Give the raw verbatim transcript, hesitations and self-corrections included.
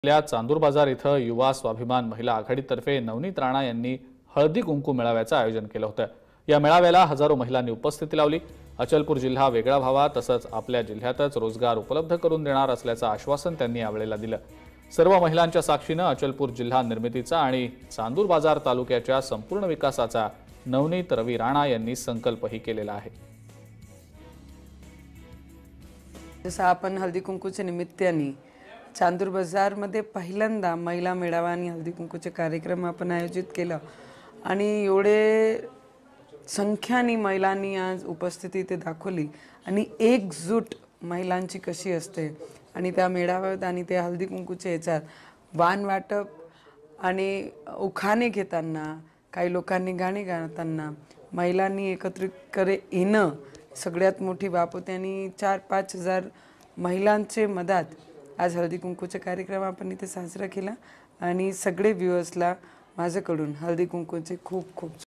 या चांदूर बाजार इथं युवा स्वाभिमान महिला आघाडीतर्फे नवनीत राणा यांनी हळदी कुंकू मेळाव्याचं आयोजन केलं होतं। या मेळाव्याला हजारो महिलांनी उपस्थिती लावली। अचलपूर जिल्हा वेगळा व्हावा तसंच आपल्या जिल्ह्यातच रोजगार उपलब्ध करून देणार असल्याचं आश्वासन त्यांनी यावेळेला दिलं। सर्व महिलांच्या साक्षीने अचलपूर जिल्हा निर्मितीचा आणि चांदूर बाजार तालुक्याच्या संपूर्ण विकासाचा नवनीत रवी राणा यांनी संकल्पही केलेला आहे। जसं आपण हळदी कुंकूच्या निमित्ताने चांदूर बाजार मध्ये पहिल्यांदा महिला मेळावा आणि हळदी कुंकूचे कार्यक्रम आपण आयोजित केला आणि एवढे संख्याने महिलांनी आज उपस्थिती ते दाखवली आणि एकजूट महिलांची कशी असते आणि त्या मेळाव्यात आणि त्या हळदी कुंकूच्या याच्यात वाण वाटप आणि उखाणे घेताना काही लोकांनी गाणे गाताना महिलांनी एकत्रित करे येणं सगळ्यात मोठी बाब होती आणि चार पाच हजार महिलांचे मदत आज हळदी कुंकूचा कार्यक्रम आपण इथे साजरा केला आणि सगळे व्ह्यूअर्सला माझ्याकडून हळदी कुंकूचे खूप खूप